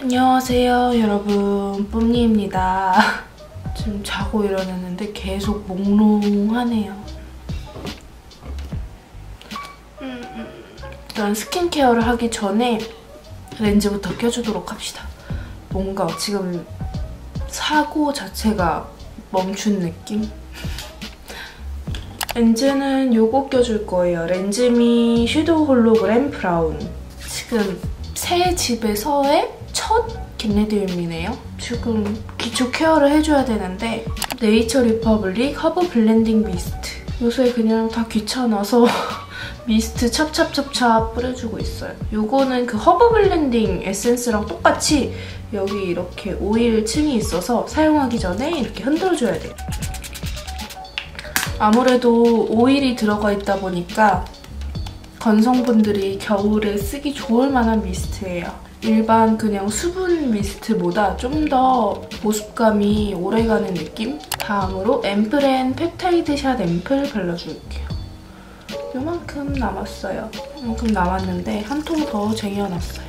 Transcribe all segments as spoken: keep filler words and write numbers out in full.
안녕하세요 여러분, 뿜니입니다. 지금 자고 일어났는데 계속 몽롱하네요. 일단 스킨케어를 하기 전에 렌즈부터 껴주도록 합시다. 뭔가 지금 사고 자체가 멈춘 느낌? 렌즈는 요거 껴줄 거예요. 렌즈미 섀도우 홀로그램 브라운. 지금 새 집에서의 첫 겟레디움이네요. 지금 기초 케어를 해줘야 되는데 네이처 리퍼블릭 허브 블렌딩 미스트. 요새 그냥 다 귀찮아서 미스트 찹찹찹찹 뿌려주고 있어요. 요거는 그 허브 블렌딩 에센스랑 똑같이 여기 이렇게 오일 층이 있어서 사용하기 전에 이렇게 흔들어줘야 돼요. 아무래도 오일이 들어가 있다 보니까 건성분들이 겨울에 쓰기 좋을 만한 미스트예요. 일반 그냥 수분 미스트보다 좀 더 보습감이 오래가는 느낌? 다음으로 앰플앤 펩타이드 샷 앰플 발라줄게요. 요만큼 남았어요. 요만큼 남았는데 한 통 더 쟁여놨어요.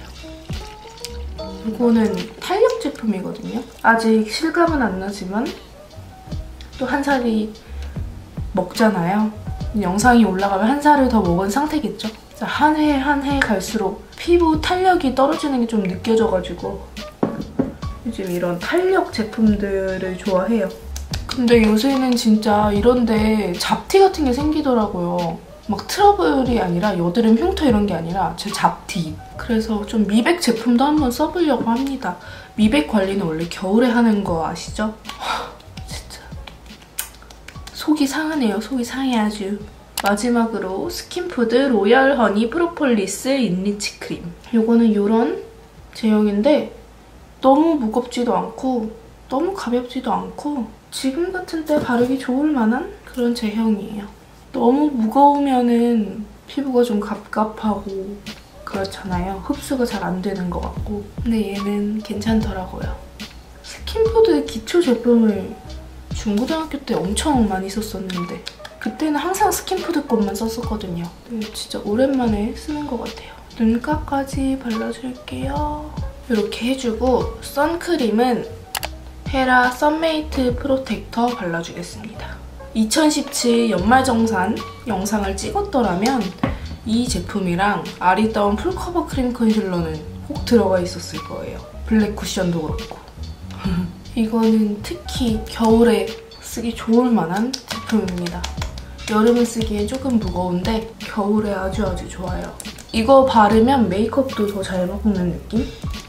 이거는 탄력 제품이거든요. 아직 실감은 안 나지만 또 한 살이 먹잖아요. 영상이 올라가면 한 살을 더 먹은 상태겠죠? 한 해 한 해 갈수록 피부 탄력이 떨어지는 게 좀 느껴져가지고 요즘 이런 탄력 제품들을 좋아해요. 근데 요새는 진짜 이런데 잡티 같은 게 생기더라고요. 막 트러블이 아니라 여드름 흉터 이런 게 아니라 제 잡티. 그래서 좀 미백 제품도 한번 써보려고 합니다. 미백 관리는 원래 겨울에 하는 거 아시죠? 진짜 속이 상하네요. 속이 상해 아주. 마지막으로 스킨푸드 로얄 허니 프로폴리스 인리치 크림. 요거는 요런 제형인데 너무 무겁지도 않고 너무 가볍지도 않고 지금 같은 때 바르기 좋을 만한 그런 제형이에요. 너무 무거우면은 피부가 좀 갑갑하고 그렇잖아요. 흡수가 잘 안 되는 것 같고. 근데 얘는 괜찮더라고요. 스킨푸드 기초 제품을 중고등학교 때 엄청 많이 썼었는데 그때는 항상 스킨푸드 것만 썼었거든요. 진짜 오랜만에 쓰는 것 같아요. 눈가까지 발라줄게요. 이렇게 해주고 선크림은 헤라 썬메이트 프로텍터 발라주겠습니다. 이천십칠 연말정산 영상을 찍었더라면 이 제품이랑 아리따운 풀커버 크림 컨실러는 꼭 들어가 있었을 거예요. 블랙 쿠션도 그렇고. 이거는 특히 겨울에 쓰기 좋을 만한 제품입니다. 여름에 쓰기엔 조금 무거운데 겨울에 아주 아주 좋아요. 이거 바르면 메이크업도 더 잘 먹는 느낌?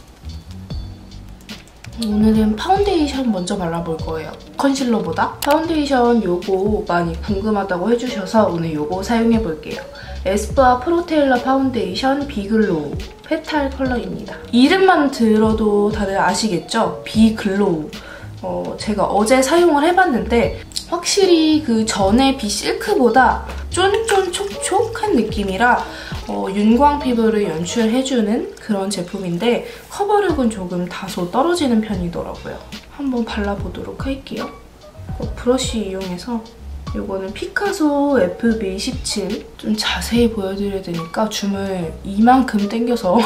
오늘은 파운데이션 먼저 발라볼 거예요. 컨실러보다. 파운데이션 요거 많이 궁금하다고 해주셔서 오늘 요거 사용해볼게요. 에스쁘아 프로테일러 파운데이션 비글로우 페탈 컬러입니다. 이름만 들어도 다들 아시겠죠? 비글로우. 어, 제가 어제 사용을 해봤는데 확실히 그 전에 비실크보다 쫀쫀촉촉한 느낌이라 어, 윤광 피부를 연출해주는 그런 제품인데 커버력은 조금 다소 떨어지는 편이더라고요. 한번 발라보도록 할게요. 어, 브러쉬 이용해서 이거는 피카소 에프비 십칠 좀 자세히 보여드려야 되니까 줌을 이만큼 당겨서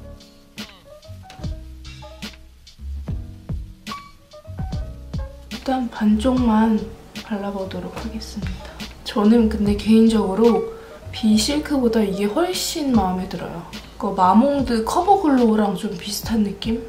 일단 반쪽만 발라보도록 하겠습니다. 저는 근데 개인적으로 비실크보다 이게 훨씬 마음에 들어요. 그 마몽드 커버글로우랑 좀 비슷한 느낌?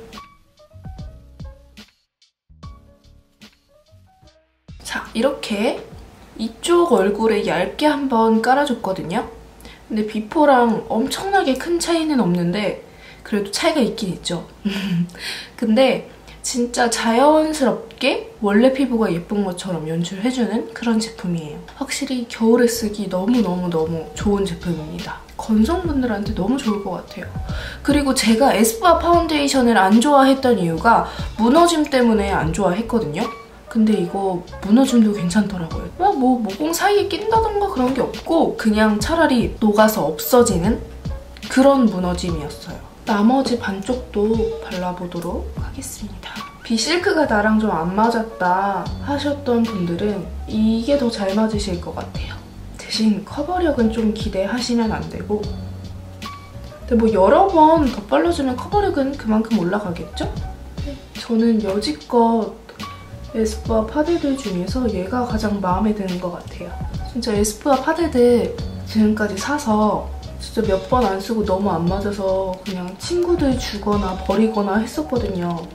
자, 이렇게 이쪽 얼굴에 얇게 한번 깔아줬거든요. 근데 비포랑 엄청나게 큰 차이는 없는데 그래도 차이가 있긴 있죠. 근데 진짜 자연스럽게 원래 피부가 예쁜 것처럼 연출해주는 그런 제품이에요. 확실히 겨울에 쓰기 너무너무너무 좋은 제품입니다. 건성분들한테 너무 좋을 것 같아요. 그리고 제가 에스쁘아 파운데이션을 안 좋아했던 이유가 무너짐 때문에 안 좋아했거든요. 근데 이거 무너짐도 괜찮더라고요. 뭐, 뭐 모공 사이에 낀다던가 그런 게 없고 그냥 차라리 녹아서 없어지는 그런 무너짐이었어요. 나머지 반쪽도 발라보도록 하겠습니다. 비실크가 나랑 좀 안 맞았다 하셨던 분들은 이게 더 잘 맞으실 것 같아요. 대신 커버력은 좀 기대하시면 안 되고 근데 뭐 여러 번 덧발라주면 커버력은 그만큼 올라가겠죠? 저는 여지껏 에스쁘아 파데들 중에서 얘가 가장 마음에 드는 것 같아요. 진짜 에스쁘아 파데들 지금까지 사서 진짜 몇 번 안 쓰고 너무 안 맞아서 그냥 친구들 주거나 버리거나 했었거든요.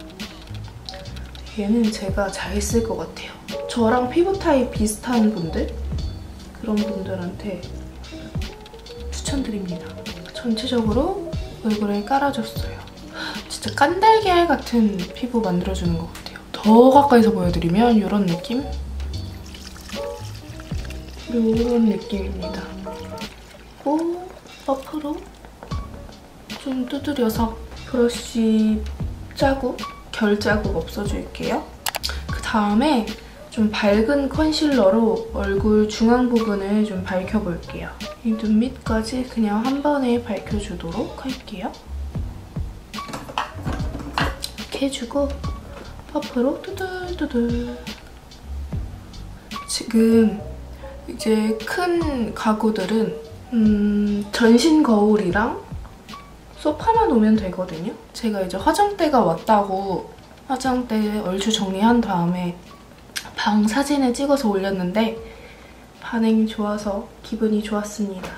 얘는 제가 잘 쓸 것 같아요. 저랑 피부 타입 비슷한 분들? 그런 분들한테 추천드립니다. 전체적으로 얼굴에 깔아줬어요. 진짜 깐달걀 같은 피부 만들어주는 것 같아요. 더 가까이서 보여드리면 이런 느낌? 이런 느낌입니다. 그리고 퍼프로 좀 두드려서 브러쉬 자국, 결 자국 없어줄게요. 그 다음에 좀 밝은 컨실러로 얼굴 중앙 부분을 좀 밝혀볼게요. 이 눈 밑까지 그냥 한 번에 밝혀주도록 할게요. 이렇게 해주고 퍼프로 두들두들. 지금 이제 큰 가구들은 음, 전신 거울이랑 소파만 오면 되거든요. 제가 이제 화장대가 왔다고 화장대 얼추 정리한 다음에 방 사진을 찍어서 올렸는데 반응이 좋아서 기분이 좋았습니다.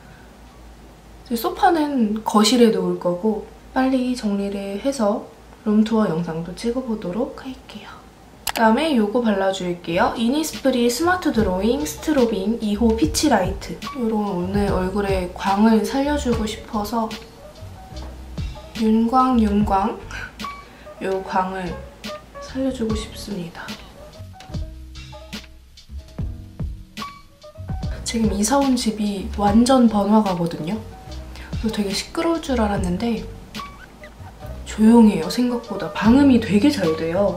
소파는 거실에 놓을 거고 빨리 정리를 해서 룸투어 영상도 찍어보도록 할게요. 그다음에 이거 발라줄게요. 이니스프리 스마트 드로잉 스트로빙 이 호 피치 라이트. 이런 오늘 얼굴에 광을 살려주고 싶어서 윤광 윤광 이 광을 살려주고 싶습니다. 지금 이사 온 집이 완전 번화가거든요. 그래서 되게 시끄러울 줄 알았는데 조용해요, 생각보다. 방음이 되게 잘 돼요.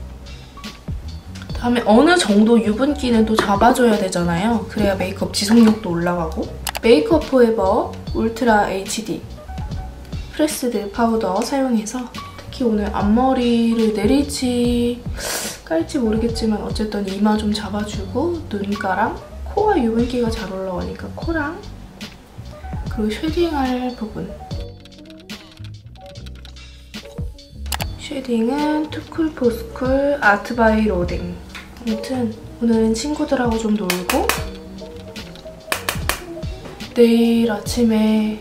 다음에 어느 정도 유분기는 또 잡아줘야 되잖아요. 그래야 메이크업 지속력도 올라가고. 메이크업 포에버 울트라 에이치디 프레스드 파우더 사용해서 특히 오늘 앞머리를 내릴지 깔지 모르겠지만 어쨌든 이마 좀 잡아주고 눈가랑 코가 유분기가 잘 올라오니까 코랑 그리고 쉐딩할 부분. 쉐딩은 투쿨포스쿨 아트바이 로댕. 아무튼 오늘은 친구들하고 좀 놀고 내일 아침에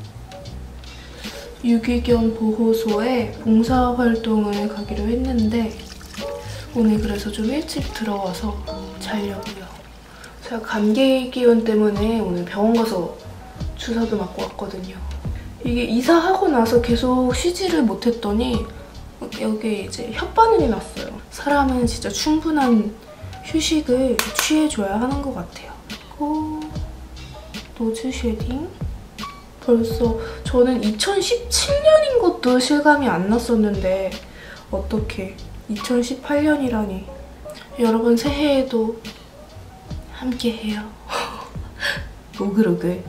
유기견 보호소에 봉사활동을 가기로 했는데 오늘 그래서 좀 일찍 들어와서 자려고요. 제가 감기 기운 때문에 오늘 병원 가서 주사도 맞고 왔거든요. 이게 이사하고 나서 계속 쉬지를 못했더니 여기 이제 혓바늘이 났어요. 사람은 진짜 충분한 휴식을 취해줘야 하는 것 같아요. 그리고 노즈 쉐딩. 벌써 저는 이천십칠 년인 것도 실감이 안 났었는데 어떻게 이천십팔 년이라니. 여러분 새해에도 함께해요. 오글오글.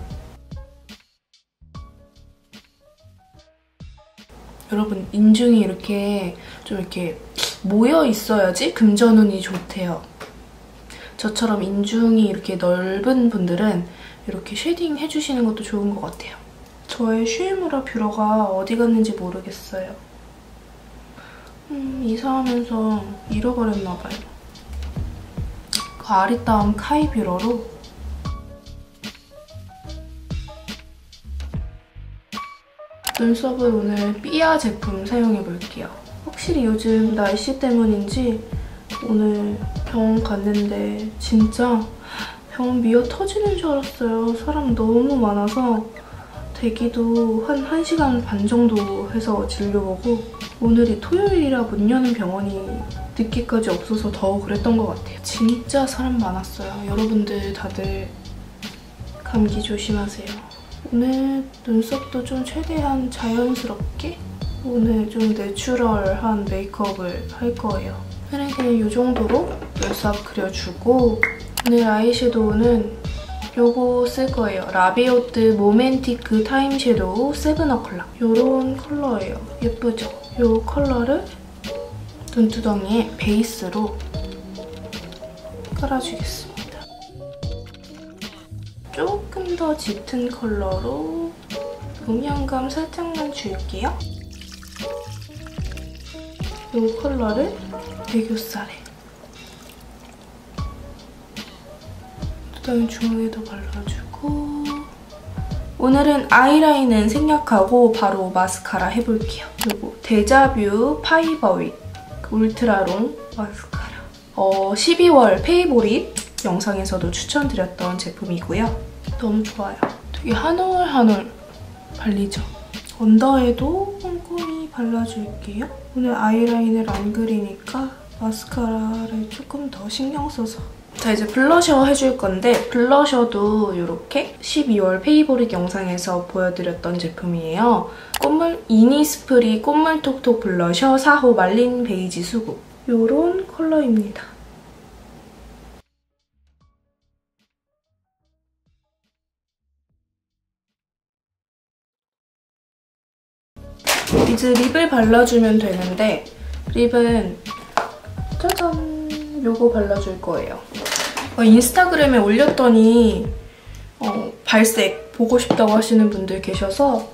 여러분 인중이 이렇게 좀 이렇게 모여 있어야지 금전운이 좋대요. 저처럼 인중이 이렇게 넓은 분들은 이렇게 쉐딩 해주시는 것도 좋은 것 같아요. 저의 슈이무라 뷰러가 어디 갔는지 모르겠어요. 음, 이사하면서 잃어버렸나 봐요. 그 아리따움 카이 뷰러로 눈썹을 오늘 삐아 제품 사용해볼게요. 확실히 요즘 날씨 때문인지 오늘 병원 갔는데 진짜 병원 미어 터지는 줄 알았어요. 사람 너무 많아서 대기도 한 1시간 반 정도 해서 진료보고 오늘이 토요일이라 문 여는 병원이 늦게까지 없어서 더 그랬던 것 같아요. 진짜 사람 많았어요. 여러분들 다들 감기 조심하세요. 오늘 눈썹도 좀 최대한 자연스럽게 오늘 좀 내추럴한 메이크업을 할 거예요. 그냥 이 정도로 눈썹 그려주고 오늘 아이섀도우는 요거 쓸 거예요. 라비오트 모멘티크 타임 섀도우 세븐 어클락. 요런 컬러예요. 예쁘죠? 요 컬러를 눈두덩이에 베이스로 깔아주겠습니다. 조금 더 짙은 컬러로 음영감 살짝만 줄게요. 이 컬러를 애교살에, 그다음에 중앙에도 발라주고, 오늘은 아이라인은 생략하고 바로 마스카라 해볼게요. 그리고 데자뷰 파이버윗 울트라롱 마스카라. 어, 십이월 페이보릿 영상에서도 추천드렸던 제품이고요. 너무 좋아요. 되게 한 올 한 올 발리죠? 언더에도 꼼꼼히 발라줄게요. 오늘 아이라인을 안 그리니까 마스카라를 조금 더 신경 써서. 자, 이제 블러셔 해줄 건데 블러셔도 이렇게 십이월 페이보릿 영상에서 보여드렸던 제품이에요. 꽃물 이니스프리 꽃물톡톡 블러셔 사 호 말린 베이지 수국. 이런 컬러입니다. 이제 립을 발라주면 되는데 립은 짜잔! 요거 발라줄 거예요. 어, 인스타그램에 올렸더니 어, 발색 보고 싶다고 하시는 분들 계셔서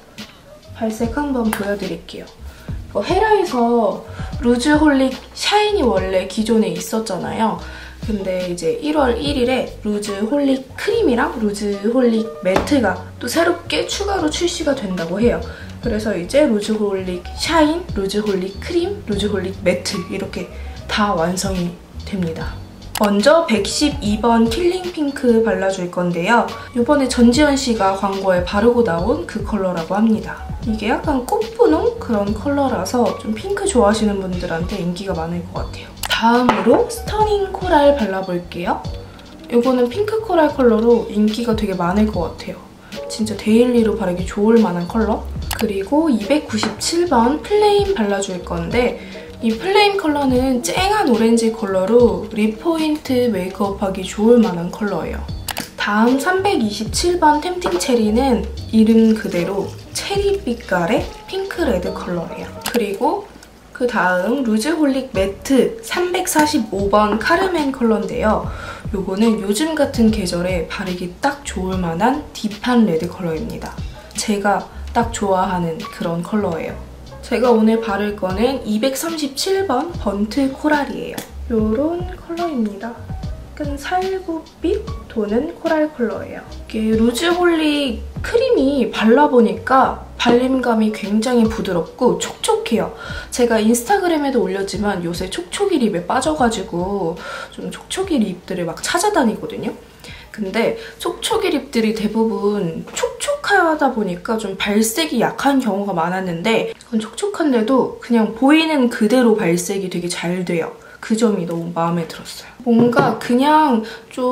발색 한번 보여드릴게요. 어, 헤라에서 루즈홀릭 샤인이 원래 기존에 있었잖아요. 근데 이제 일월 일일에 루즈홀릭 크림이랑 루즈홀릭 매트가 또 새롭게 추가로 출시가 된다고 해요. 그래서 이제 루즈홀릭 샤인, 루즈홀릭 크림, 루즈홀릭 매트 이렇게 다 완성이 됩니다. 먼저 백십이 번 킬링 핑크 발라줄 건데요. 이번에 전지현 씨가 광고에 바르고 나온 그 컬러라고 합니다. 이게 약간 꽃분홍 그런 컬러라서 좀 핑크 좋아하시는 분들한테 인기가 많을 것 같아요. 다음으로 스터닝 코랄 발라볼게요. 이거는 핑크 코랄 컬러로 인기가 되게 많을 것 같아요. 진짜 데일리로 바르기 좋을 만한 컬러. 그리고 이백구십칠 번 플레임 발라줄 건데 이 플레임 컬러는 쨍한 오렌지 컬러로 립 포인트 메이크업하기 좋을 만한 컬러예요. 다음 삼백이십칠 번 템팅 체리는 이름 그대로 체리 빛깔의 핑크 레드 컬러예요. 그리고 그 다음 루즈홀릭 매트 삼백사십오 번 카르멘 컬러인데요. 요거는 요즘 같은 계절에 바르기 딱 좋을 만한 딥한 레드 컬러입니다. 제가 딱 좋아하는 그런 컬러예요. 제가 오늘 바를 거는 이백삼십칠 번 번트 코랄이에요. 요런 컬러입니다. 약간 살구빛 도는 코랄 컬러예요. 이게 루즈홀릭 크림이 발라보니까 발림감이 굉장히 부드럽고 촉촉해요. 제가 인스타그램에도 올렸지만 요새 촉촉이 립에 빠져가지고 좀 촉촉이 립들을 막 찾아다니거든요. 근데 촉촉이 립들이 대부분 촉촉하다 보니까 좀 발색이 약한 경우가 많았는데 이건 촉촉한데도 그냥 보이는 그대로 발색이 되게 잘 돼요. 그 점이 너무 마음에 들었어요. 뭔가 그냥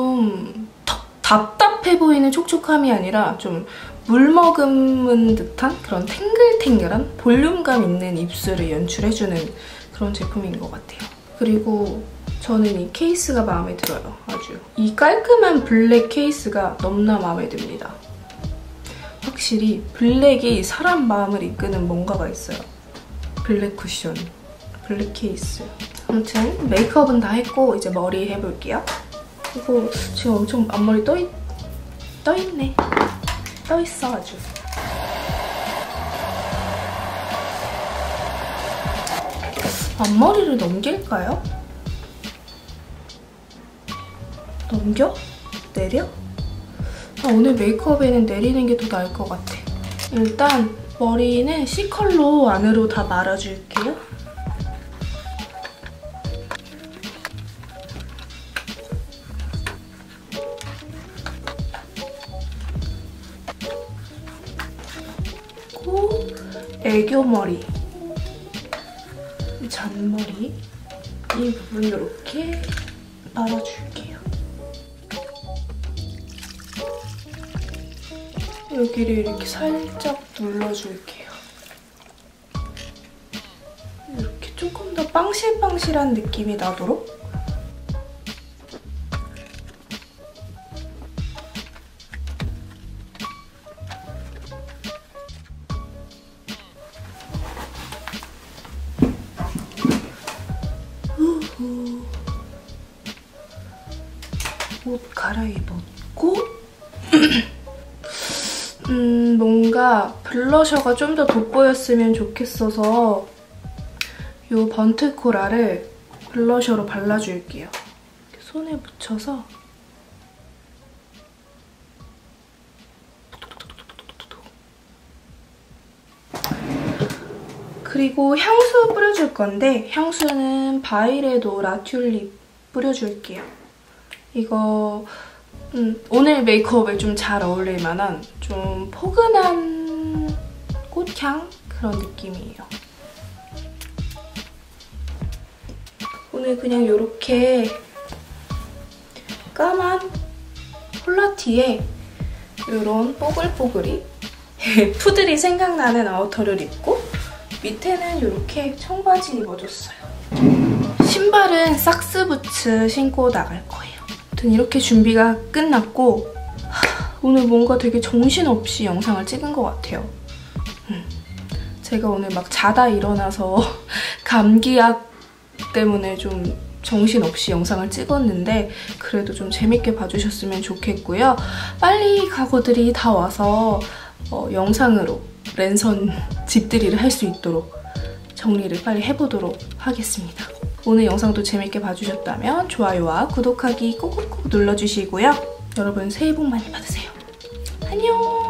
좀 답답해 보이는 촉촉함이 아니라 좀 물 머금은 듯한 그런 탱글탱글한 볼륨감 있는 입술을 연출해주는 그런 제품인 것 같아요. 그리고 저는 이 케이스가 마음에 들어요. 아주. 이 깔끔한 블랙 케이스가 너무나 마음에 듭니다. 확실히 블랙이 사람 마음을 이끄는 뭔가가 있어요. 블랙 쿠션, 블랙 케이스. 아무튼 메이크업은 다 했고 이제 머리 해볼게요. 이거 지금 엄청 앞머리 떠있, 떠있네. 떠있어 아주. 앞머리를 넘길까요? 넘겨? 내려? 아, 오늘 메이크업에는 내리는 게 더 나을 것 같아. 일단 머리는 C컬로 안으로 다 말아줄게요. 그리고 애교머리, 잔머리 이 부분 이렇게 말아줄게요. 여기를 이렇게 살짝 눌러줄게요. 이렇게 조금 더 빵실빵실한 느낌이 나도록. 후후. 옷 갈아입었고 음, 뭔가 블러셔가 좀 더 돋보였으면 좋겠어서 이 번트 코랄을 블러셔로 발라줄게요. 이렇게 손에 묻혀서 그리고 향수 뿌려줄 건데 향수는 바이레도 라튤립 뿌려줄게요. 이거 음, 오늘 메이크업에 좀 잘 어울릴 만한 좀 포근한 꽃향 그런 느낌이에요. 오늘 그냥 이렇게 까만 폴라티에 이런 뽀글뽀글이 푸들이 생각나는 아우터를 입고 밑에는 이렇게 청바지 입어줬어요. 신발은 삭스부츠 신고 나갈 거예요. 아무튼 이렇게 준비가 끝났고 하, 오늘 뭔가 되게 정신없이 영상을 찍은 것 같아요. 음, 제가 오늘 막 자다 일어나서 감기약 때문에 좀 정신없이 영상을 찍었는데 그래도 좀 재밌게 봐주셨으면 좋겠고요. 빨리 가구들이 다 와서 어, 영상으로 랜선 집들이를 할 수 있도록 정리를 빨리 해보도록 하겠습니다. 오늘 영상도 재밌게 봐주셨다면 좋아요와 구독하기 꼭꼭 눌러주시고요. 여러분 새해 복 많이 받으세요. 안녕!